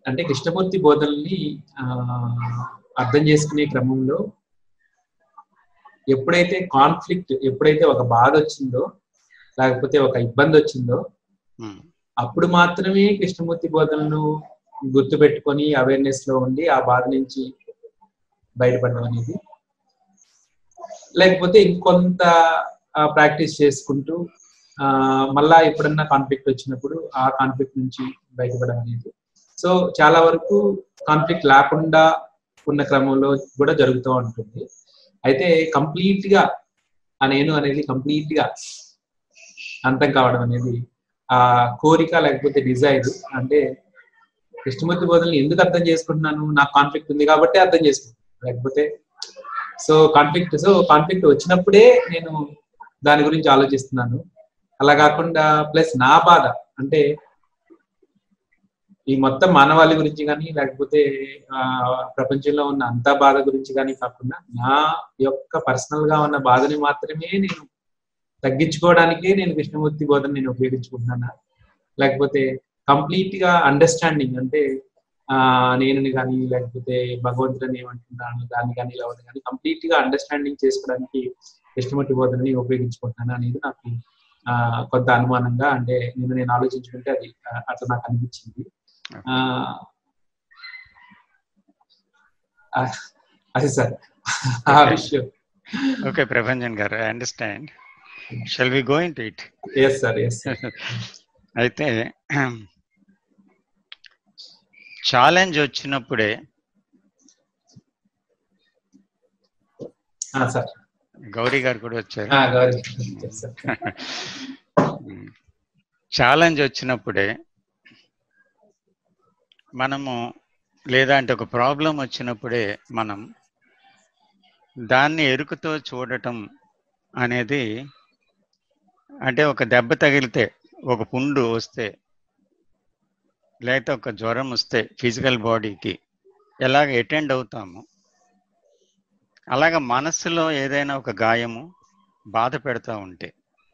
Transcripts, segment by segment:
అంటే కృష్ణమూర్తి బోధనల్ని అర్థం చేసుకునే క్రమంలో ఎప్పుడైతే ఒక బాధ వచ్చిందో, లేకపోతే ఒక ఇబ్బంది వచ్చిందో, అప్పుడు మాత్రమే కృష్ణమూర్తి బోధనను గుర్తు పెట్టుకొని అవేర్నెస్ లో ఉండి ఆ బాధ నుంచి బయటపడడం అనేది, లేకపోతే ఇంకొంత ప్రాక్టీస్ చేసుకుంటూ మళ్ళా ఎప్పుడన్నా కాన్ఫ్లిక్ట్ వచ్చినప్పుడు ఆ కాన్ఫ్లిక్ట్ నుంచి బయటపడడం అనేది. సో చాలా వరకు కాన్ఫ్లిక్ట్ లేకుండా ఉన్న క్రమంలో కూడా జరుగుతూ ఉంటుంది. అయితే కంప్లీట్ గా నేను అనేది కంప్లీట్ గా అంతం కావడం అనేది ఆ కోరిక లేకపోతే డిజైర్. అంటే కృష్ణమూర్తి బోధనలు ఎందుకు అర్థం చేసుకుంటున్నాను, నాకు కాన్ఫ్లిక్ట్ ఉంది కాబట్టి అర్థం చేసుకుంటున్నాను, లేకపోతే కాన్ఫ్లిక్ట్ వచ్చినప్పుడే నేను దాని గురించి ఆలోచిస్తున్నాను. అలా కాకుండా ప్లస్ నా బాధ అంటే ఈ మొత్తం మానవాళి గురించి కానీ, లేకపోతే ప్రపంచంలో ఉన్న అంతా బాధ గురించి కానీ కాకుండా నా యొక్క పర్సనల్ గా ఉన్న బాధని మాత్రమే నేను తగ్గించుకోవడానికే నేను కృష్ణమూర్తి బోధన నేను ఉపయోగించుకుంటున్నాను. లేకపోతే కంప్లీట్ గా అండర్స్టాండింగ్ అంటే నేను కానీ, లేకపోతే భగవంతుని ఏమంటున్నాను దాన్ని కానీ లేవదు కానీ కంప్లీట్ గా అండర్స్టాండింగ్ చేసుకోవడానికి కృష్ణమూర్తి బోధనని ఉపయోగించుకుంటున్నాను అనేది నాకు కొంత అనుమానంగా, అంటే నేను ఆలోచించుకుంటే అది అట్లా నాకు అనిపించింది. అది సార్ ఆ విషయం. ఓకే ప్రభంజన్ గారు, I understand. Shall we go into it? yes sir. అయితే ఛాలెంజ్ వచ్చినప్పుడే సార్ గౌరీ గారు కూడా వచ్చారు. ఛాలెంజ్ వచ్చినప్పుడే మనము, లేదా అంటే ఒక ప్రాబ్లం వచ్చినప్పుడే మనం దాన్ని ఎరుకతో చూడటం అనేది, అంటే ఒక దెబ్బ తగిలితే, ఒక పుండు వస్తే, లేకపోతే ఒక జ్వరం వస్తే ఫిజికల్ బాడీకి ఎలాగ అటెండ్ అవుతాము, అలాగ మనస్సులో ఏదైనా ఒక గాయము బాధ పెడతా ఉంటే,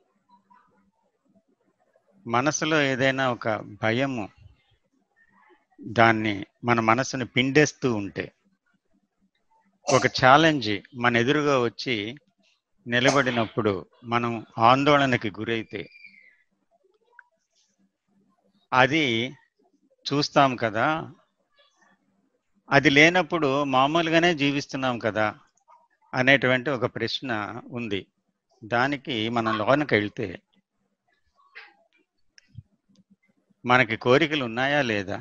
మనసులో ఏదైనా ఒక భయము దాన్ని మన మనసుని పిండేస్తూ ఉంటే, ఒక ఛాలెంజ్ మన ఎదురుగా వచ్చి నిలబడినప్పుడు మనం ఆందోళనకి గురైతే అది చూస్తాం కదా, అది లేనప్పుడు మామూలుగానే జీవిస్తున్నాం కదా అనేటువంటి ఒక ప్రశ్న ఉంది. దానికి మనం లోనకి వెళ్తే మనకి కోరికలు ఉన్నాయా లేదా,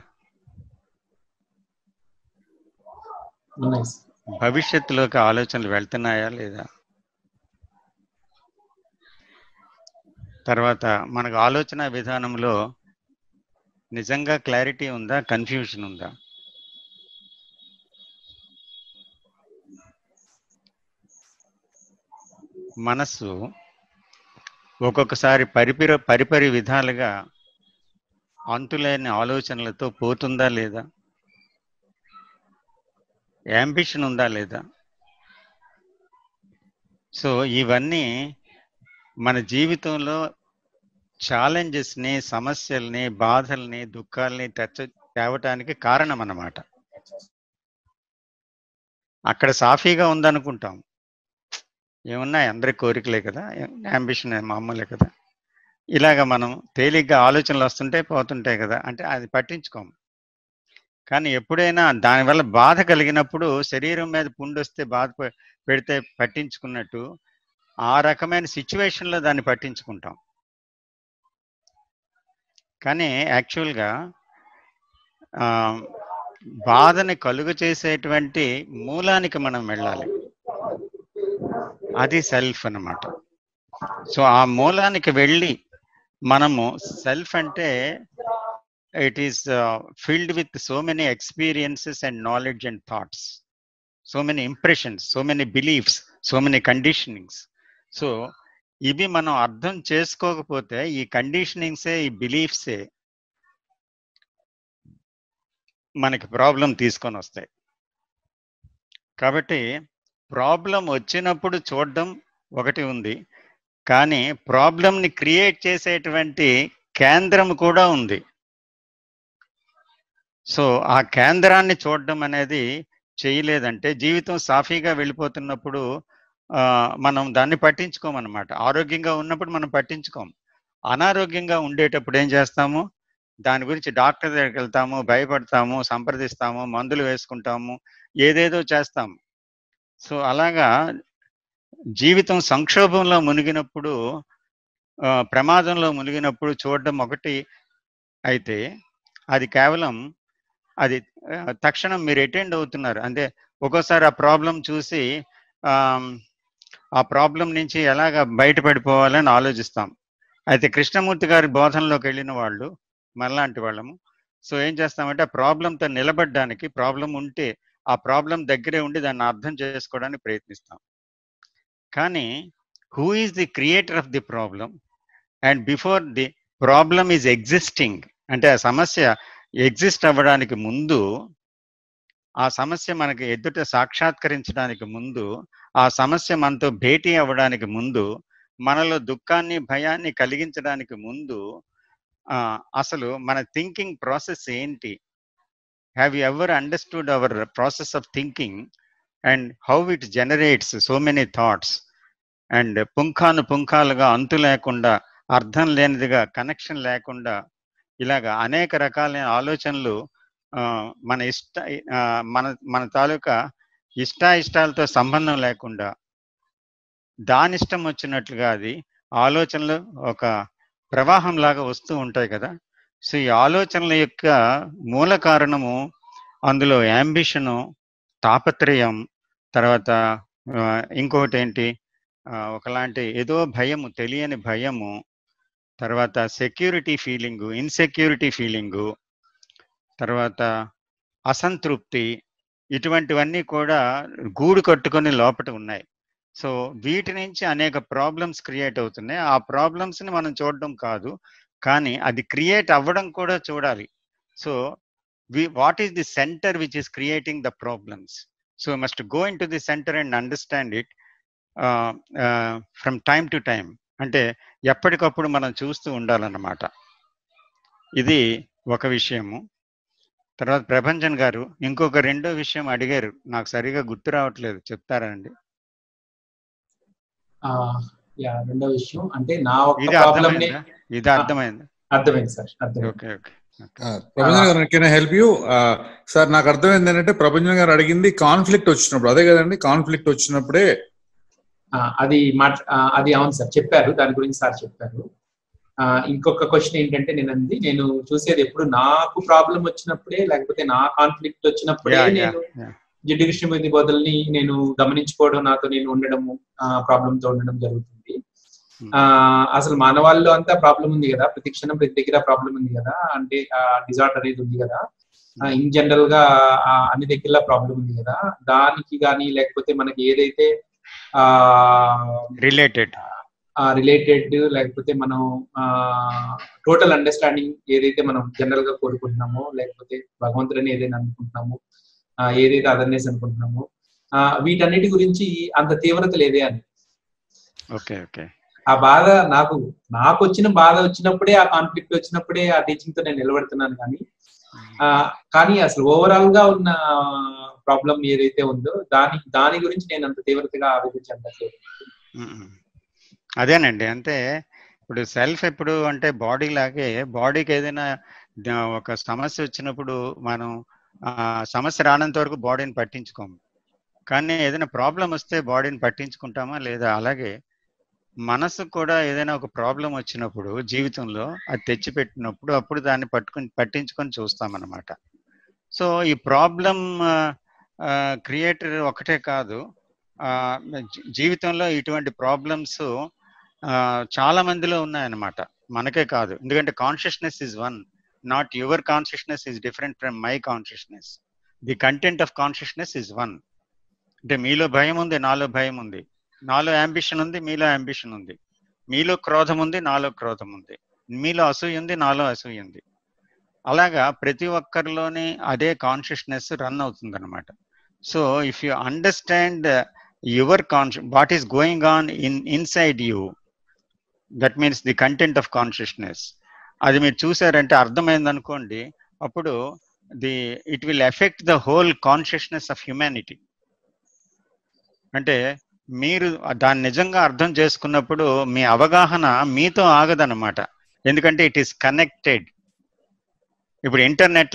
భవిష్యత్తులోకి ఆలోచనలు వెళ్తున్నాయా లేదా, తర్వాత మనకు ఆలోచన విధానంలో నిజంగా క్లారిటీ ఉందా, కన్ఫ్యూజన్ ఉందా? మనస్సు ఒక్కొక్కసారి పరిపరి విధాలుగా అంతులేని ఆలోచనలతో పోతుందా లేదా, యాంబిషన్ ఉందా లేదా? సో ఇవన్నీ మన జీవితంలో ఛాలెంజెస్ని, సమస్యల్ని, బాధల్ని, దుఃఖాలని తేవటానికి కారణం అన్నమాట. అక్కడ సాఫీగా ఉందనుకుంటాం, ఏమున్నాయి అందరి కోరికలే కదా, యాంబిషన్ మామూలే కదా, ఇలాగ మనం తేలిగ్గా ఆలోచనలు వస్తుంటే పోతుంటాయి కదా, అంటే అది పట్టించుకోము. కానీ ఎప్పుడైనా దానివల్ల బాధ కలిగినప్పుడు, శరీరం మీద పుండు వస్తే బాధ పెడితే పట్టించుకున్నట్టు, ఆ రకమైన సిచ్యువేషన్లో దాన్ని పట్టించుకుంటాం. కానీ యాక్చువల్గా బాధని కలుగ చేసేటువంటి మూలానికి మనం వెళ్ళాలి, అది సెల్ఫ్ అన్నమాట. సో ఆ మూలానికి వెళ్ళి మనము, సెల్ఫ్ అంటే it is filled with so many experiences and knowledge and thoughts, so many impressions, so many beliefs, so many conditionings. So ఇవి మనం అర్థం చేసుకోకపోతే ఈ కండిషనింగ్సే, ఈ బిలీఫ్సే మనకి ప్రాబ్లం తీసుకొని వస్తాయి. కాబట్టి ప్రాబ్లం వచ్చినప్పుడు చూడడం ఒకటి ఉంది, కానీ ప్రాబ్లంని క్రియేట్ చేసేటువంటి కేంద్రం కూడా ఉంది. సో ఆ కేంద్రాన్ని చూడడం అనేది చేయలేదంటే జీవితం సాఫీగా వెళ్ళిపోతున్నప్పుడు మనం దాన్ని పట్టించుకోమన్నమాట. ఆరోగ్యంగా ఉన్నప్పుడు మనం పట్టించుకోం. అనారోగ్యంగా ఉండేటప్పుడు ఏం చేస్తాము, దాని గురించి డాక్టర్ దగ్గరికి వెళ్తాము, భయపడతాము, సంప్రదిస్తాము, మందులు వేసుకుంటాము, ఏదేదో చేస్తాము. సో అలాగా జీవితం సంక్షోభంలో మునిగినప్పుడు, ప్రమాదంలో మునిగినప్పుడు చూడడం ఒకటి అయితే, అది కేవలం అది తక్షణం మీరు అటెండ్ అవుతున్నారు. అంటే ఒక్కోసారి ఆ ప్రాబ్లం చూసి ఆ ప్రాబ్లం నుంచి ఎలాగ బయటపడిపోవాలని ఆలోచిస్తాం. అయితే కృష్ణమూర్తి గారి బోధనలోకి వెళ్ళిన వాళ్ళు మనలాంటి వాళ్ళము. సో ఏం చేస్తామంటే ఆ ప్రాబ్లంతో నిలబడడానికి, ప్రాబ్లం ఉంటే ఆ ప్రాబ్లం దగ్గరే ఉండి దాన్ని అర్థం చేసుకోవడానికి ప్రయత్నిస్తాం. కానీ who is the creator of the problem and before the problem is existing, అంటే ఆ సమస్య ఎగ్జిస్ట్ అవ్వడానికి ముందు, ఆ సమస్య మనకి ఎదుట సాక్షాత్కరించడానికి ముందు, ఆ సమస్య మనతో భేటీ అవ్వడానికి ముందు, మనలో దుఃఖాన్ని భయాన్ని కలిగించడానికి ముందు అసలు మన థింకింగ్ ప్రాసెస్ ఏంటి? Have you ever understood our process of thinking and how it generates so many thoughts and పుంఖాలుగా అంతు లేకుండా, అర్థం లేనిదిగా, కనెక్షన్ లేకుండా, ఇలాగా అనేక రకాలైన ఆలోచనలు మన మన తాలూకా ఇష్టాలతో సంబంధం లేకుండా దాని ఇష్టం వచ్చినట్లుగా అది ఆలోచనలు ఒక ప్రవాహం లాగా వస్తూ ఉంటాయి కదా. సో ఈ ఆలోచనల యొక్క మూల కారణము, అందులో యాంబిషను, తాపత్రయం, తర్వాత ఇంకొకటి ఏంటి, ఒకలాంటి ఏదో భయము, తెలియని భయము, తర్వాత సెక్యూరిటీ ఫీలింగు, ఇన్సెక్యూరిటీ ఫీలింగు, తర్వాత అసంతృప్తి, ఇటువంటివన్నీ కూడా గూడు కట్టుకొని లోపట ఉన్నాయి. సో వీటి నుంచి అనేక ప్రాబ్లమ్స్ క్రియేట్ అవుతున్నాయి. ఆ ప్రాబ్లమ్స్ని మనం చూడడం కాదు, కానీ అది క్రియేట్ అవ్వడం కూడా చూడాలి. So what is the centre which is creating the problems? So must go into the centre and understand it from time to time. అంటే ఎప్పటికప్పుడు మనం చూస్తూ ఉండాలన్నమాట. ఇది ఒక విషయము. తర్వాత ప్రభంజన్ గారు ఇంకొక రెండో విషయం అడిగారు, నాకు సరిగా గుర్తు రావట్లేదు, చెప్తారా అండి? రెండో విషయం అంటే నా ఇది అర్థమైంది సార్. Okay okay. ప్రభంజన్ గారు, can I help you? Sir నాకు అర్థమైంది ఏంటంటే ప్రభంజన్ గారు అడిగింది కాన్ఫ్లిక్ట్ వచ్చినప్పుడు, అదే కదండి? కాన్ఫ్లిక్ట్ వచ్చినప్పుడే అది అవును సార్, చెప్పారు, దాని గురించి సార్ చెప్పారు. ఇంకొక క్వశ్చన్ ఏంటంటే, నేను చూసేది ఎప్పుడు నాకు ప్రాబ్లం వచ్చినప్పుడే, లేకపోతే నా కాన్ఫ్లిక్ట్ వచ్చినప్పుడే నేను జిడ్డు కృష్ణమూర్తి బోధల్ని నేను గమనించుకోవడం, నాతో నేను ఉండడము, ప్రాబ్లంతో ఉండడం జరుగుతుంది. అసలు మానవాళ్ళలో అంతా ప్రాబ్లం ఉంది కదా, ప్రతి క్షణం ప్రతి దగ్గర ప్రాబ్లం ఉంది కదా, అంటే డిజార్డర్ అనేది ఉంది కదా, ఇన్ జనరల్ గా అన్ని దగ్గరలో ప్రాబ్లం ఉంది కదా. దానికి కానీ లేకపోతే మనకి ఏదైతే రిలేటెడ్ లేకపోతే మనం టోటల్ అండర్స్టాండింగ్ ఏదైతే మనం జనరల్ గా కోరుకుంటున్నామో, లేకపోతే భగవంతుడని ఏదైనా అనుకుంటున్నామో, ఏదైతే అదర్నెస్ అనుకుంటున్నామో, వీటన్నిటి గురించి అంత తీవ్రత లేదే అని. ఆ బాధ నాకు వచ్చిన బాధ వచ్చినప్పుడే, ఆ కాన్ఫ్లిక్ట్ వచ్చినప్పుడే ఆ టీచింగ్ తో నేను నిలబడుతున్నాను. కానీ అసలు ఓవరాల్ గా ఉన్న ప్రాబ్లం ఏదైతే ఉందో దాని గురించి నేను అంత తీవ్రతగా ఆలోచించట్లేదు. అదేనండి, అంటే ఇప్పుడు సెల్ఫ్ ఎప్పుడు అంటే బాడీ లాగే, బాడీకి ఏదైనా ఒక సమస్య వచ్చినప్పుడు మనం సమస్య రానంత వరకు బాడీని పట్టించుకోము, కానీ ఏదైనా ప్రాబ్లం వస్తే బాడీని పట్టించుకుంటామా లేదా? అలాగే మనసు కూడా ఏదైనా ఒక ప్రాబ్లం వచ్చినప్పుడు జీవితంలో అది తెచ్చిపెట్టినప్పుడు అప్పుడు దాన్ని పట్టించుకొని చూస్తామన్నమాట. సో ఈ ప్రాబ్లం క్రియేటర్ ఒకటే కాదు, జీవితంలో ఇటువంటి ప్రాబ్లమ్స్ చాలా మందిలో ఉన్నాయన్నమాట, మనకే కాదు. ఎందుకంటే consciousness is one, not your consciousness is different from my consciousness. The content of consciousness is one. అంటే మీలో భయం ఉంది, నాలో భయం ఉంది, నాలో యాంబిషన్ ఉంది, మీలో యాంబిషన్ ఉంది, మీలో క్రోధం ఉంది, నాలో క్రోధం ఉంది, మీలో అసూయ ఉంది, నాలో అసూయ ఉంది. అలాగా ప్రతి ఒక్కరిలోని అదే కాన్షియస్నెస్ రన్ అవుతుంది అనమాట. So if you understand your what is going on inside you, that means the content of consciousness, అది మీరు చూసారంటే, అర్థమైంది అనుకోండి, అప్పుడు it will affect the whole consciousness of humanity. అంటే మీరు దాన్ని నిజంగా అర్థం చేసుకున్నప్పుడు మీ అవగాహన మీతో ఆగదన్నమాట. ఎందుకంటే ఇట్ ఈస్ కనెక్టెడ్. ఇప్పుడు ఇంటర్నెట్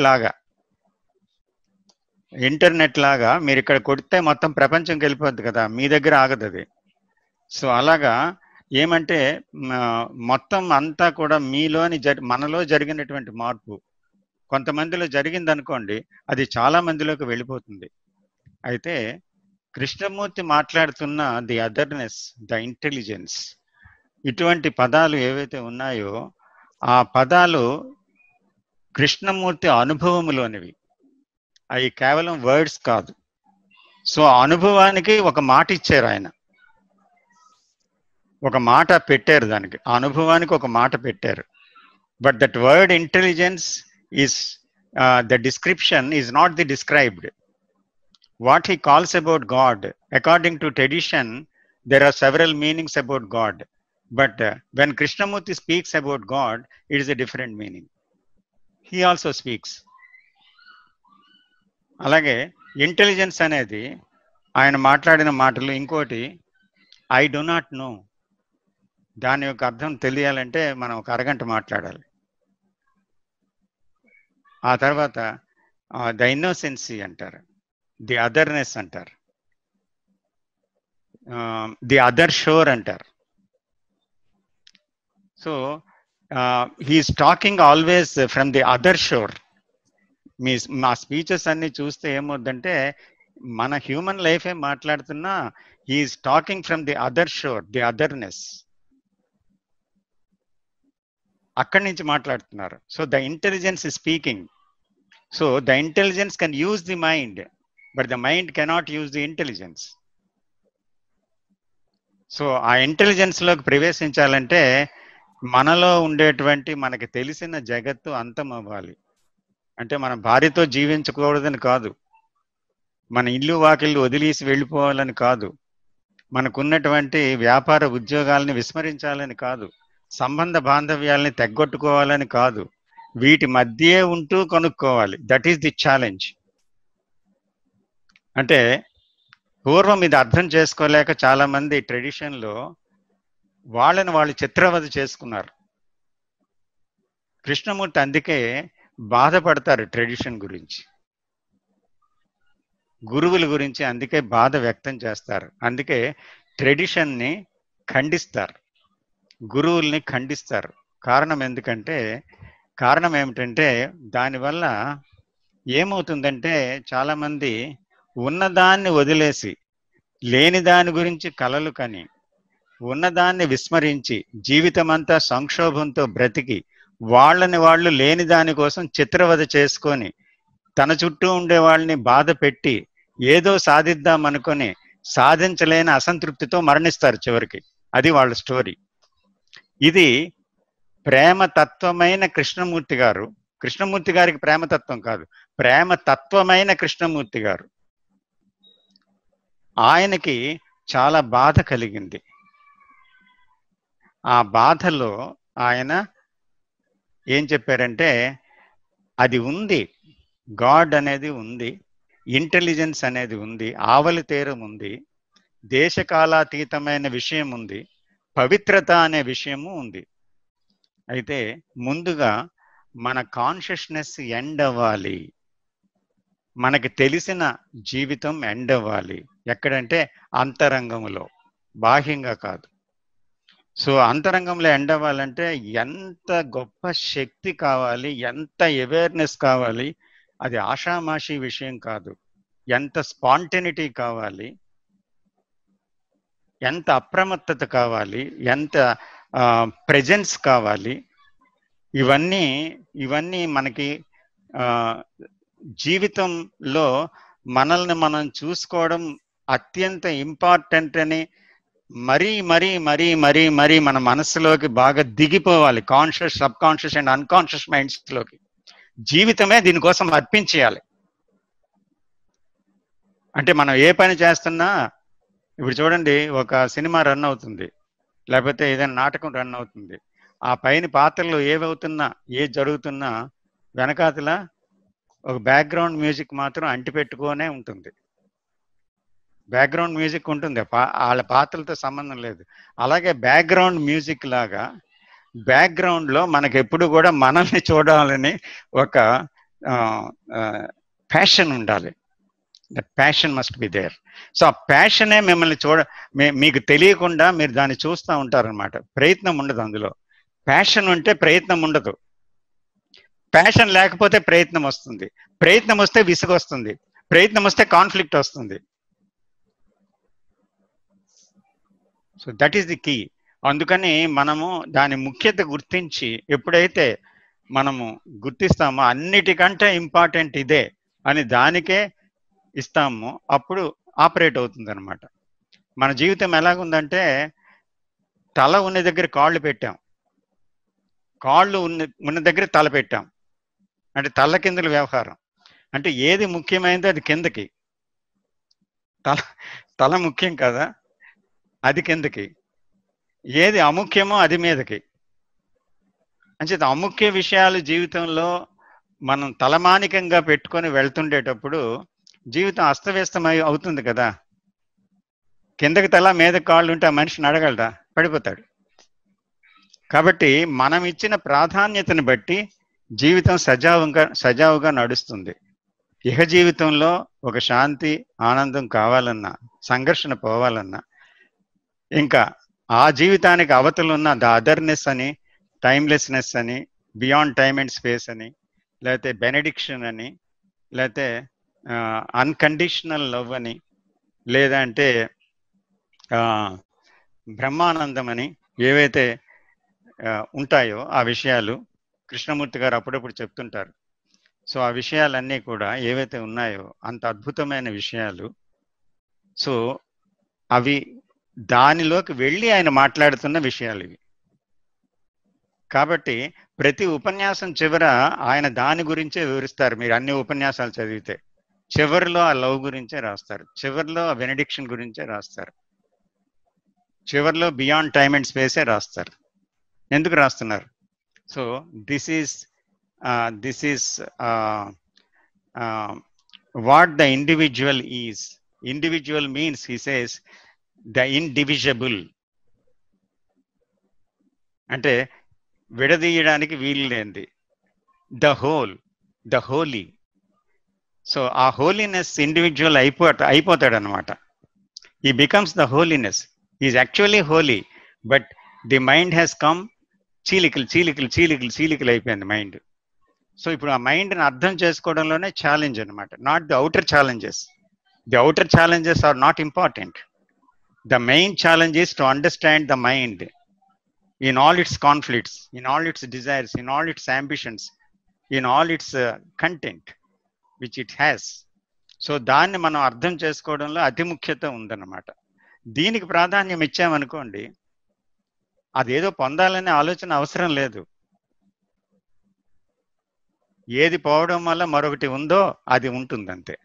లాగా మీరు ఇక్కడ కొడితే మొత్తం ప్రపంచంకి వెళ్ళిపోద్ది కదా, మీ దగ్గర ఆగదు అది. సో అలాగా ఏమంటే మొత్తం అంతా కూడా మీలోని మనలో జరిగినటువంటి మార్పు కొంతమందిలో జరిగింది అనుకోండి, అది చాలా మందిలోకి వెళ్ళిపోతుంది. అయితే కృష్ణమూర్తి మాట్లాడుతున్న ది అదర్నెస్, ద ఇంటెలిజెన్స్, ఇటువంటి పదాలు ఏవైతే ఉన్నాయో ఆ పదాలు కృష్ణమూర్తి అనుభవములోనివి, అవి కేవలం వర్డ్స్ కాదు. సో అనుభవానికి ఒక మాట ఇచ్చారు ఆయన, ఒక మాట పెట్టారు, దానికి ఆ అనుభవానికి ఒక మాట పెట్టారు. But that word intelligence is the description is not the described. What he calls about God, according to tradition, there are several meanings about God. But when Krishnamurti speaks about God, it is a different meaning. He also speaks. అలాగే intelligence అనేది ఆయన మాట్లాడిన మాటలు. ఇంకోటి I do not no, దాని యొక్క అర్థం తెలియాలంటే మనం ఒక అరగంట మాట్లాడాలి. ఆ తర్వాత ద ఇన్నోసెన్సీ అంటారు, ది అదర్నెస్ అంటారు, ది అదర్ షోర్ అంటారు. So he is talking always from the other shore. మా స్పీచెస్ అన్ని చూస్తే ఏమవుద్దంటే మన హ్యూమన్ లైఫే మాట్లాడుతున్నా he is talking from the other shore, the otherness, అక్కడి నుంచి మాట్లాడుతున్నారు. So the intelligence is speaking. So the intelligence can use the mind, but the mind cannot use the intelligence. So ఆ ఇంటెలిజెన్స్ లోకి ప్రవేశించాలంటే మనలో ఉండేటువంటి మనకి తెలిసిన జగత్తు అంతం అవ్వాలి. అంటే మన భార్యతో జీవించకూడదని కాదు, మన ఇల్లు వాకిళ్ళు వదిలేసి వెళ్ళిపోవాలని కాదు, మనకున్నటువంటి వ్యాపార ఉద్యోగాలని విస్మరించాలని కాదు, సంబంధ బాంధవ్యాలని తెగ్గొట్టుకోవాలని కాదు, వీటి మధ్యే ఉంటూ కొనుక్కోవాలి. That is the challenge. అంటే పూర్వం ఇది అర్థం చేసుకోలేక చాలా మంది ట్రెడిషన్లో వాళ్ళని వాళ్ళు చిత్రవధ చేసుకున్నారు. కృష్ణమూర్తి అందుకే బాధపడతారు ట్రెడిషన్ గురించి, గురువుల గురించి అందుకే బాధ వ్యక్తం చేస్తారు. అందుకే ట్రెడిషన్ని ఖండిస్తారు, గురువుల్ని ఖండిస్తారు. కారణం ఏమిటంటే దానివల్ల ఏమవుతుందంటే చాలామంది ఉన్నదాన్ని వదిలేసి లేని దాని గురించి కలలు కని ఉన్నదాన్ని విస్మరించి జీవితమంతా సంక్షోభంతో బ్రతికి వాళ్ళని వాళ్ళు లేని దాని కోసం చిత్రవధ చేసుకొని తన చుట్టూ ఉండే వాళ్ళని బాధ పెట్టి ఏదో సాధిద్దాం అనుకొని సాధించలేని అసంతృప్తితో మరణిస్తారు చివరికి. అది వాళ్ళ స్టోరీ. ఇది ప్రేమతత్వమైన కృష్ణమూర్తి గారికి ప్రేమతత్వం కాదు, ప్రేమతత్వమైన కృష్ణమూర్తి గారు. ఆయనకి చాలా బాధ కలిగింది. ఆ బాధలో ఆయన ఏం చెప్పారంటే అది ఉంది, గాడ్ అనేది ఉంది, ఇంటెలిజెన్స్ అనేది ఉంది, ఆవలి తీరం ఉంది, దేశకాలాతీతమైన విషయం ఉంది, పవిత్రత అనే విషయము ఉంది. అయితే ముందుగా మన కాన్షియస్నెస్ ఎండ్ అవ్వాలి, మనకి తెలిసిన జీవితం ఎండ్ అవ్వాలి. ఎక్కడంటే అంతరంగంలో, బాహ్యంగా కాదు. సో అంతరంగంలో ఎండ్ అవ్వాలంటే ఎంత గొప్ప శక్తి కావాలి, ఎంత అవేర్నెస్ కావాలి. అది ఆషామాషి విషయం కాదు. ఎంత స్పాంటనిటీ కావాలి, ఎంత అప్రమత్తత కావాలి, ఎంత ప్రెజెన్స్ కావాలి. ఇవన్నీ మనకి జీవితంలో మనల్ని మనం చూసుకోవడం అత్యంత ఇంపార్టెంట్ అని మరీ మరీ మరీ మరీ మరీ మన మనసులోకి బాగా దిగిపోవాలి. Conscious, subconscious and unconscious మైండ్స్లోకి జీవితమే దీనికోసం అర్పించేయాలి. అంటే మనం ఏ పని చేస్తున్నా, ఇప్పుడు చూడండి, ఒక సినిమా రన్ అవుతుంది, లేకపోతే ఏదైనా నాటకం రన్ అవుతుంది, ఆ పైన పాత్రలు ఏవవుతున్నా, ఏ జరుగుతున్నా వెనకాతల ఒక బ్యాక్గ్రౌండ్ మ్యూజిక్ మాత్రం అంటిపెట్టుకోనే ఉంటుంది. బ్యాక్గ్రౌండ్ మ్యూజిక్ ఉంటుంది, వాళ్ళ పాత్రలతో సంబంధం లేదు. అలాగే బ్యాక్గ్రౌండ్ మ్యూజిక్ లాగా బ్యాక్గ్రౌండ్లో మనకి ఎప్పుడు కూడా మనల్ని చూడాలని ఒక ప్యాషన్ ఉండాలి. That passion must be there. So ఆ ప్యాషనే మిమ్మల్ని మీకు తెలియకుండా మీరు దాన్ని చూస్తూ ఉంటారనమాట. ప్రయత్నం ఉండదు అందులో. ప్యాషన్ ఉంటే ప్రయత్నం ఉండదు. ప్యాషన్ లేకపోతే ప్రయత్నం వస్తుంది. ప్రయత్నం వస్తే విసుగు వస్తుంది. ప్రయత్నం వస్తే కాన్ఫ్లిక్ట్ వస్తుంది. So that is the key. అందుకని మనము దాని ముఖ్యత గుర్తించి ఎప్పుడైతే మనము గుర్తిస్తామో అన్నిటికంటే ఇంపార్టెంట్ ఇదే అని దానికే ఇస్తామో అప్పుడు ఆపరేట్ అవుతుంది అనమాట. మన జీవితం ఎలాగుందంటే తల ఉన్న దగ్గర కాళ్ళు పెట్టాం, కాళ్ళు ఉన్న దగ్గర తల పెట్టాం. అంటే తల కిందల వ్యవహారం. అంటే ఏది ముఖ్యమైనది అది కిందకి, తల ముఖ్యం కదా, అది కిందకి. ఏది అముఖ్యమో అది మీదకి. అంచేత అముఖ్య విషయాలు జీవితంలో మనం తలమానికంగా పెట్టుకొని వెళ్తుండేటప్పుడు జీవితం అస్తవ్యస్తమై అవుతుంది కదా. కిందకి తల మీద కాళ్ళు ఉంటే ఆ మనిషిని అడగలడా? పడిపోతాడు. కాబట్టి మనం ఇచ్చిన ప్రాధాన్యతను బట్టి జీవితం సజావుగా నడుస్తుంది. ఇహ జీవితంలో ఒక శాంతి ఆనందం కావాలన్నా, సంఘర్షణ పోవాలన్నా, ఇంకా ఆ జీవితానికి అవతలున్న ద అదర్నెస్ అని, టైమ్లెస్నెస్ అని, బియాండ్ టైమ్ అండ్ స్పేస్ అని, లేకపోతే బెనెడిక్షన్ అని, లేకపోతే అన్కండిషనల్ లవ్ అని, లేదంటే బ్రహ్మానందం అని ఏవైతే ఉంటాయో ఆ విషయాలు కృష్ణమూర్తి గారు అప్పుడప్పుడు చెప్తుంటారు. సో ఆ విషయాలన్నీ కూడా ఏవైతే ఉన్నాయో అంత అద్భుతమైన విషయాలు. సో అవి దానిలోకి వెళ్ళి ఆయన మాట్లాడుతున్న విషయాలు ఇవి. కాబట్టి ప్రతి ఉపన్యాసం చివర ఆయన దాని గురించే వివరిస్తారు. మీరు అన్ని ఉపన్యాసాలు చదివితే చివరిలో ఆ లవ్ గురించే రాస్తారు, చివరిలో ఆ బెనెడిక్షన్ గురించే రాస్తారు, చివరిలో బియాండ్ టైమ్ అండ్ స్పేసే రాస్తారు. ఎందుకు రాస్తున్నారు? So this is what the individual is. Individual means he says the indivisible. అంటే విడదీయడానికి వీలు లేనిది. The whole, the holy. So ఆ హోలీనెస్ ఇండివిజువల్ అయిపోతాడు అనమాట. ఈ becomes the holiness. Is actually holy, but the mind has come చీలికలు అయిపోయింది మైండ్. సో ఇప్పుడు ఆ మైండ్ని అర్థం చేసుకోవడంలోనే ఛాలెంజ్ అనమాట, not the outer challenges. The outer challenges are not important. The main challenge is to understand the mind in all its conflicts, in all its desires, in all its ambitions, in all its content which it has. So దాన్ని మనం అర్థం చేసుకోవడంలో అతి ముఖ్యత ఉందన్నమాట. దీనికి ప్రాధాన్యం ఇచ్చామనుకోండి, అదేదో పొందాలనే ఆలోచన అవసరం లేదు. ఏది పోవడం వల్ల మరొకటి ఉందో అది ఉంటుంది అంతే.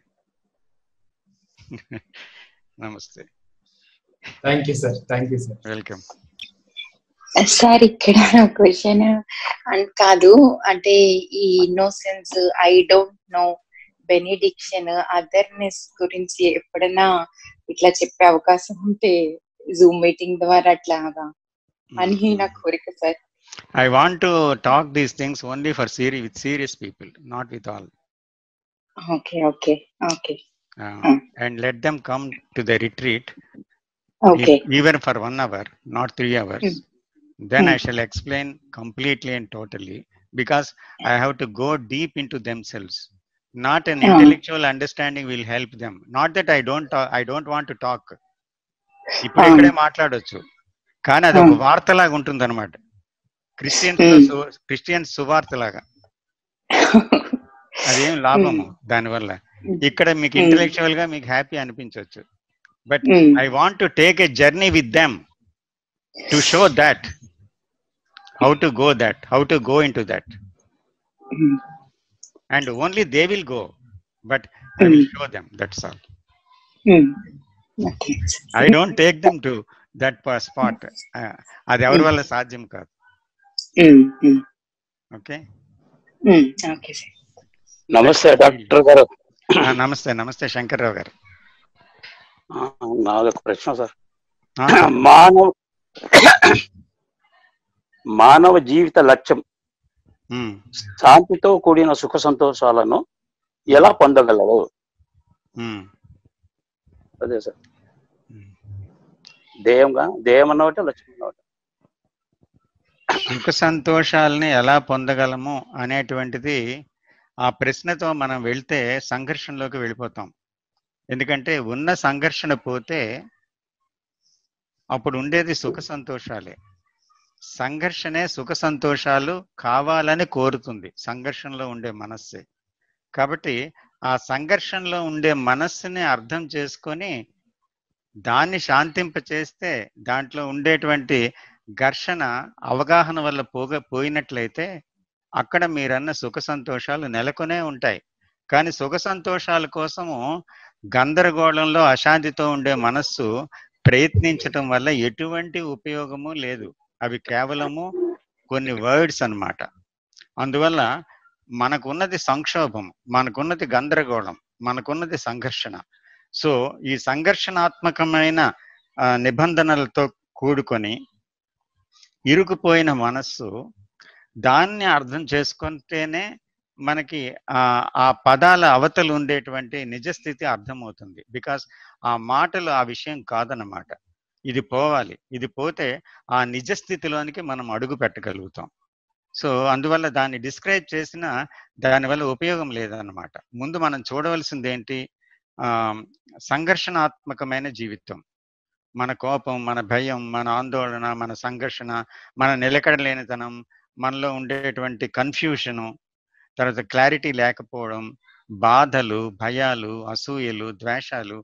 నమస్తే. Thank you sir. Thank you sir. Welcome sir. ఇక్కడ క్వశ్చన్ అని కాదు, అంటే ఈ innocence, I don't know, benediction, otherness గురించి ఎప్పుడైనా ఇట్లా చెప్పే అవకాశం ఉంటే జూమ్ మీటింగ్ ద్వారా అట్లాగా అని నా కోరిక sir. I want to talk these things only for with serious people, not with all. Okay. And let them come to the retreat. Okay. Even for 1 hour, not 3 hours. Then I shall explain completely and totally, because I have to go deep into themselves. Not an intellectual understanding will help them. Not that I don't want to talk. ఇప్పుడు ఇక్కడే మాట్లాడొచ్చు, కానీ అది ఒక వార్తలాగా ఉంటుంది అనమాట. Christians సువార్తలాగా. అదేం లాభము దానివల్ల. ఇక్కడ మీకు ఇంటెలెక్చువల్ గా మీకు హ్యాపీ అనిపించవచ్చు, but I want to take a journey with them to show that how to go into that. And only they will go, but I will show them, that's all. Okay. I don't take them to that spot. అది ఎవరి వల్ల సాధ్యం కాదు. Okay sir. నమస్తే doctor గారు. నమస్తే నమస్తే శంకర్రావు గారు. నాది ఒక ప్రశ్న సార్. మానవ జీవిత లక్ష్యం శాంతితో కూడిన సుఖ సంతోషాలను ఎలా పొందగలరు? అదే సార్, దేయం అన్నమాట, లక్ష్యం అన్నమాట. సుఖ సంతోషాలని ఎలా పొందగలము అనేటువంటిది ఆ ప్రశ్నతో మనం వెళ్తే సంఘర్షణలోకి వెళ్ళిపోతాం. ఎందుకంటే ఉన్న సంఘర్షణ పోతే అప్పుడు ఉండేది సుఖ సంతోషాలే. సంఘర్షణే సుఖ సంతోషాలు కావాలని కోరుతుంది సంఘర్షణలో ఉండే మనస్సే. కాబట్టి ఆ సంఘర్షణలో ఉండే మనస్సుని అర్థం చేసుకొని దాన్ని శాంతింపచేస్తే దాంట్లో ఉండేటువంటి ఘర్షణ అవగాహన వల్ల పోయినట్లయితే అక్కడ మీరన్న సుఖ సంతోషాలు నెలకొనే ఉంటాయి. కానీ సుఖ సంతోషాల కోసము గందరగోళంలో అశాంతితో ఉండే మనస్సు ప్రయత్నించటం వల్ల ఎటువంటి ఉపయోగము లేదు. అవి కేవలము కొన్ని వర్డ్స్ అన్నమాట. అందువల్ల మనకున్నది సంక్షోభం, మనకున్నది గందరగోళం, మనకున్నది సంఘర్షణ. సో ఈ సంఘర్షణాత్మకమైన నిబంధనలతో కూడుకొని ఇరుకుపోయిన మనస్సు దాన్ని అర్థం చేసుకుంటేనే మనకి ఆ పదాల అవతలు ఉండేటువంటి నిజస్థితి అర్థమవుతుంది. బికాస్ ఆ మాటలు ఆ విషయం కాదన్నమాట. ఇది పోవాలి, ఇది పోతే ఆ నిజస్థితిలోనికి మనం అడుగు పెట్టగలుగుతాం. సో అందువల్ల దాన్ని డిస్క్రైబ్ చేసినా దానివల్ల ఉపయోగం లేదన్నమాట. ముందు మనం చూడవలసింది ఏంటి? సంఘర్షణాత్మకమైన జీవితం. మన కోపం, మన భయం, మన ఆందోళన, మన సంఘర్షణ, మన నిలకడలేనితనం, మనలో ఉండేటువంటి కన్ఫ్యూషను, తర్వాత క్లారిటీ లేకపోవడం, బాధలు, భయాలు, అసూయలు, ద్వేషాలు,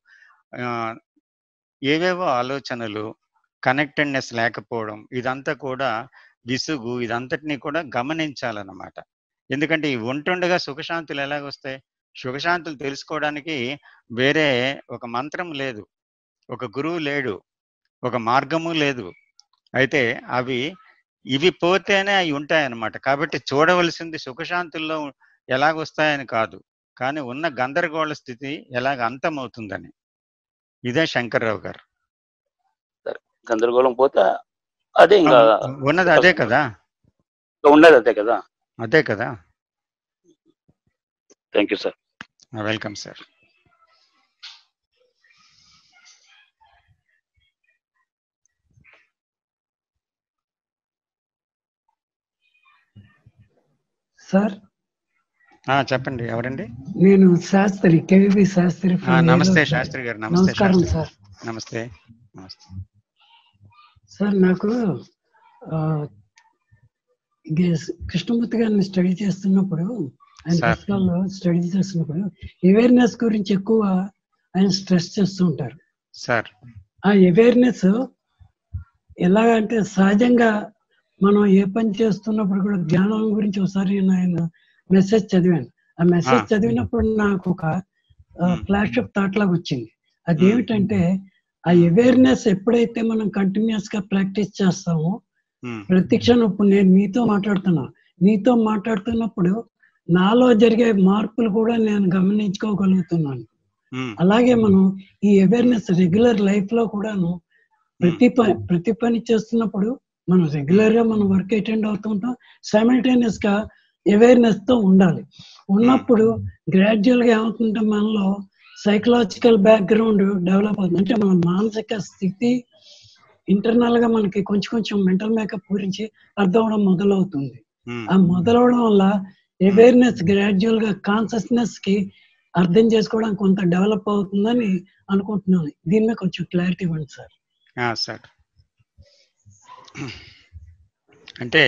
ఏవేవో ఆలోచనలు, కనెక్టెడ్నెస్ లేకపోవడం, ఇదంతా కూడా విసుగు, ఇదంతటినీ కూడా గమనించాలన్నమాట. ఎందుకంటే ఈ ఉంటుండగా సుఖశాంతులు ఎలాగొస్తాయి? సుఖశాంతులు తెలుసుకోవడానికి వేరే ఒక మంత్రం లేదు, ఒక గురువు లేడు, ఒక మార్గము లేదు. అయితే ఇవి పోతేనే అవి ఉంటాయన్నమాట. కాబట్టి చూడవలసింది సుఖశాంతుల్లో ఎలాగొస్తాయని కాదు, కానీ ఉన్న గందరగోళ స్థితి ఎలాగ అంతమవుతుందని. ఇదే శంకర్రావు గారు. గందరగోళం పోతే అదే ఇంకా ఉన్నది అదే కదా, ఉండేది అదే కదా, అదే కదా. Thank you sir. Welcome sir. Sir చెప్పండి, ఎవరండి? నేను శాస్త్రి, కేవీ శాస్త్రి. నమస్తే శాస్త్రి గారు. నమస్కారం సార్. నమస్తే. సార్ నాకు కృష్ణమూర్తి గారిని స్టడీ చేస్తున్నప్పుడు, ఆయన పుస్తకాల్లో స్టడీ చేస్తున్నప్పుడు అవేర్నెస్ గురించి ఎక్కువ ఆయన స్ట్రెస్ చేస్తూ ఉంటారు సార్. ఆ అవేర్నెస్ ఎలాగంటే సహజంగా మనం ఏ పని చేస్తున్నప్పుడు కూడా జ్ఞానం గురించి ఒకసారి ఆయన మెసేజ్ చదివాను. ఆ మెసేజ్ చదివినప్పుడు నాకు ఒక ఫ్లాష్ ఆఫ్ థాట్ లాగా వచ్చింది. అదేమిటంటే ఆ అవేర్నెస్ ఎప్పుడైతే మనం కంటిన్యూస్ గా ప్రాక్టీస్ చేస్తామో, ప్రతి క్షణం ఇప్పుడు నేను మీతో మాట్లాడుతున్నప్పుడు నాలో జరిగే మార్పులు కూడా నేను గమనించుకోగలుగుతున్నాను. అలాగే మనం ఈ అవేర్నెస్ రెగ్యులర్ లైఫ్ లో కూడాను ప్రతి పని చేస్తున్నప్పుడు మనం రెగ్యులర్ గా మనం వర్క్ అటెండ్ అవుతుంటాం, సైమల్టేనియస్ గా అవేర్నెస్ తో ఉండాలి. ఉన్నప్పుడు గ్రాడ్యువల్ గా ఏమవుతుంటే మనలో సైకలాజికల్ బ్యాక్గ్రౌండ్ డెవలప్ అవుతుంది. అంటే మన మానసిక స్థితి ఇంటర్నల్ గా మనకి కొంచెం మెంటల్ మేకప్ గురించి అర్థం అవడం మొదలవుతుంది. ఆ మొదలవడం వల్ల అవేర్నెస్ గ్రాడ్యువల్ గా కాన్షియస్నెస్ కి అర్థం చేసుకోవడానికి కొంత డెవలప్ అవుతుందని అనుకుంటున్నాను. దీని మీద కొంచెం క్లారిటీ ఇవ్వండి సార్. సార్, అంటే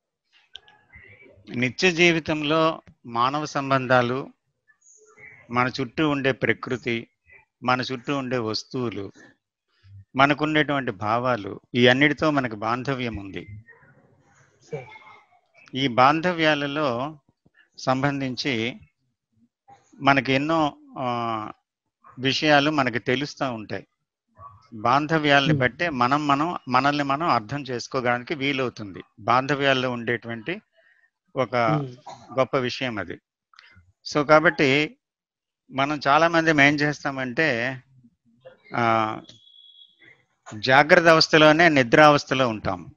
నిత్య జీవితంలో మానవ సంబంధాలు, మన చుట్టూ ఉండే ప్రకృతి, మన చుట్టూ ఉండే వస్తువులు, మనకుండేటువంటి భావాలు, ఈ అన్నిటితో మనకు బాంధవ్యం ఉంది. ఈ బాంధవ్యాలలో సంబంధించి మనకి ఎన్నో విషయాలు మనకి తెలుస్తూ ఉంటాయి. బాంధవ్యాలని బట్టే మనల్ని మనం అర్థం చేసుకోవడానికి వీలవుతుంది. బాంధవ్యాల్లో ఉండేటువంటి ఒక గొప్ప విషయం అది. సో కాబట్టి మనం చాలా మంది ఏం చేస్తామంటే జాగ్రత్త అవస్థలోనే నిద్రావస్థలో ఉంటాము,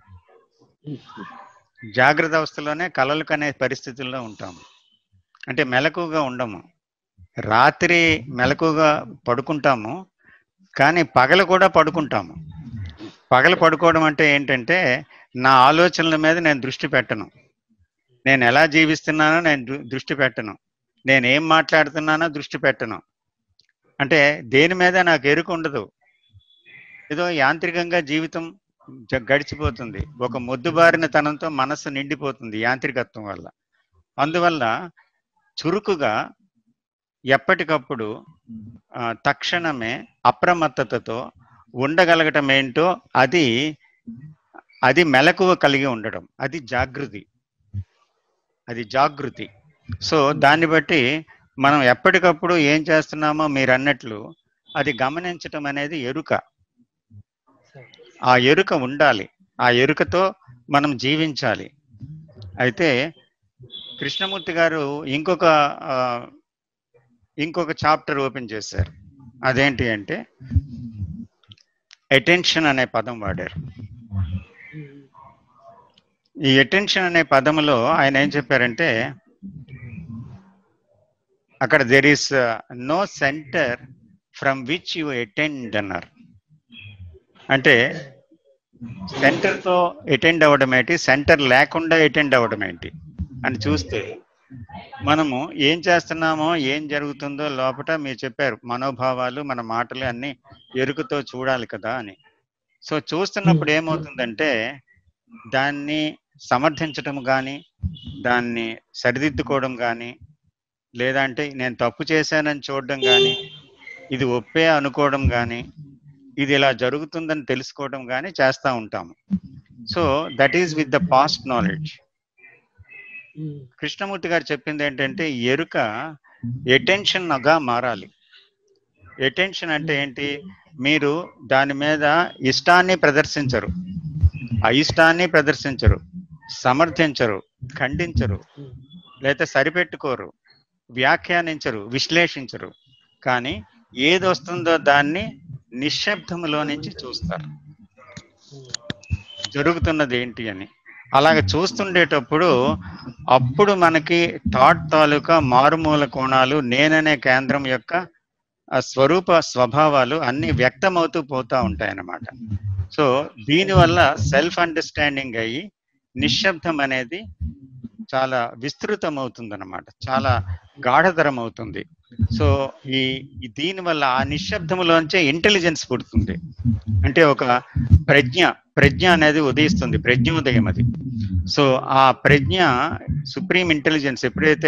జాగ్రత్త అవస్థలోనే కలలు కనే పరిస్థితుల్లో ఉంటాము. అంటే మెలకుగా ఉండము. రాత్రి మెలకుగా పడుకుంటాము, కానీ పగలు కూడా పడుకుంటాము. పగలు పడుకోవడం అంటే ఏంటంటే నా ఆలోచనల మీద నేను దృష్టి పెట్టను, నేను ఎలా జీవిస్తున్నానో నేను దృష్టి పెట్టను, నేను ఏం మాట్లాడుతున్నానో దృష్టి పెట్టను. అంటే దేని మీద నాకు ఎరుక ఉండదు. ఏదో యాంత్రికంగా జీవితం గడిచిపోతుంది. ఒక మొద్దుబారిన తనంతో మనస్సు నిండిపోతుంది యాంత్రికత్వం వల్ల. అందువల్ల చురుకుగా ఎప్పటికప్పుడు తక్షణమే అప్రమత్తతతో ఉండగలగటం ఏంటో అది మెలకువ కలిగి ఉండడం, అది జాగృతి, అది జాగృతి. సో దాన్ని బట్టి మనం ఎప్పటికప్పుడు ఏం చేస్తున్నామో మీరు అన్నట్లు అది గమనించటం అనేది ఎరుక. ఆ ఎరుక ఉండాలి, ఆ ఎరుకతో మనం జీవించాలి. అయితే కృష్ణమూర్తి గారు ఇంకొక చాప్టర్ ఓపెన్ చేశారు. అదేంటి అంటే అటెన్షన్ అనే పదం వాడారు. ఈ అటెన్షన్ అనే పదములో ఆయన ఏం చెప్పారంటే అక్కడ there is no centre from which you attend అన్నారు. అంటే సెంటర్తో అటెండ్ అవ్వడం ఏంటి, సెంటర్ లేకుండా అటెండ్ అవ్వడం ఏంటి అని చూస్తే మనము ఏం చేస్తున్నామో ఏం జరుగుతుందో లోపల మీరు చెప్పారు, మనోభావాలు మన మాటలు అన్ని ఎరుకతో చూడాలి కదా అని. సో చూస్తున్నప్పుడు ఏమవుతుందంటే దాన్ని సమర్థించడం కానీ, దాన్ని సరిదిద్దుకోవడం కానీ, లేదంటే నేను తప్పు చేశానని చూడడం కానీ, ఇది ఒప్పే అనుకోవడం కానీ, ఇది ఇలా జరుగుతుందని తెలుసుకోవడం కానీ చేస్తూ ఉంటాము. So that is with the past knowledge. Krishnamurti గారు చెప్పింది ఏంటంటే ఎరుక అటెన్షన్గా మారాలి. అటెన్షన్ అంటే ఏంటి, మీరు దాని మీద ఇష్టాన్ని ప్రదర్శించరు, అయిష్టాన్ని ప్రదర్శించరు, సమర్థించరు, ఖండించరు, లేదా సరిపెట్టుకోరు, వ్యాఖ్యానించరు, విశ్లేషించరు, కానీ ఏది వస్తుందో దాన్ని నిశ్శబ్దములో నుంచి చూస్తారు జరుగుతున్నది ఏంటి అని. అలాగ చూస్తుండేటప్పుడు అప్పుడు మనకి థాట్ తాలూకా మారుమూల కోణాలు, నేననే కేంద్రం యొక్క స్వరూప స్వభావాలు అన్ని వ్యక్తమవుతూ పోతూ ఉంటాయన్నమాట. సో దీనివల్ల సెల్ఫ్ అండర్స్టాండింగ్ అయ్యి నిశ్శబ్దం అనేది చాలా విస్తృతం అవుతుందన్నమాట, చాలా గాఢతరం అవుతుంది. సో దీనివల్ల ఆ నిశ్శబ్దంలోంచే ఇంటెలిజెన్స్ పుడుతుంది. అంటే ఒక ప్రజ్ఞ అనేది ఉదయిస్తుంది, ప్రజ్ఞోదయం అది. సో ఆ ప్రజ్ఞ, సుప్రీం ఇంటెలిజెన్స్ ఎప్పుడైతే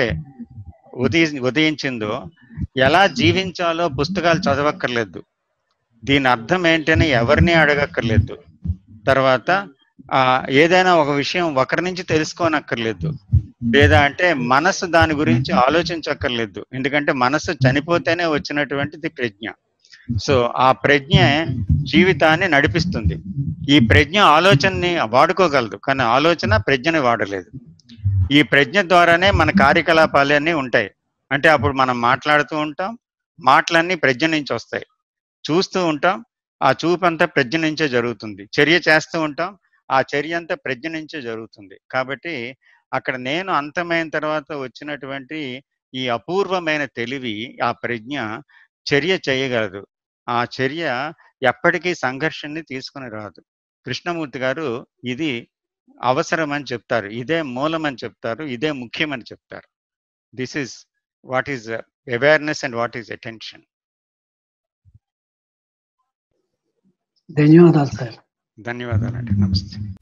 ఉదయించిందో ఎలా జీవించాలో పుస్తకాలు చదవక్కర్లేదు, దీని అర్థం ఏంటని ఎవరిని అడగక్కర్లేదు, తర్వాత ఏదైనా ఒక విషయం ఒకరి నుంచి తెలుసుకోనక్కర్లేదు, లేదా అంటే మనసు దాని గురించి ఆలోచించక్కర్లేదు, ఎందుకంటే మనసు చనిపోతేనే వచ్చినటువంటిది ప్రజ్ఞ. సో ఆ ప్రజ్ఞ జీవితాన్ని నడిపిస్తుంది. ఈ ప్రజ్ఞ ఆలోచనని వాడుకోగలదు, కానీ ఆలోచన ప్రజ్ఞని వాడలేదు. ఈ ప్రజ్ఞ ద్వారానే మన కార్యకలాపాలన్నీ ఉంటాయి. అంటే అప్పుడు మనం మాట్లాడుతూ ఉంటాం, మాటలన్నీ ప్రజ్ఞ నుంచి వస్తాయి, చూస్తూ ఉంటాం, ఆ చూపు అంతా ప్రజ్ఞ నుంచే జరుగుతుంది, చర్య చేస్తూ ఉంటాం, ఆ చర్య అంతా ప్రజ్ఞ నుంచే జరుగుతుంది. కాబట్టి అక్కడ నేను అంతమైన తర్వాత వచ్చినటువంటి ఈ అపూర్వమైన తెలివి, ఆ ప్రజ్ఞ చర్య చేయగలదు. ఆ చర్య ఎప్పటికీ సంఘర్షణని తీసుకుని రాదు. కృష్ణమూర్తి గారు ఇది అవసరం అని చెప్తారు, ఇదే మూలం అని చెప్తారు, ఇదే ముఖ్యమని చెప్తారు. This is what is awareness and what is attention. ధన్యవాదాలు సార్. ధన్యవాదాలండి. నమస్తే.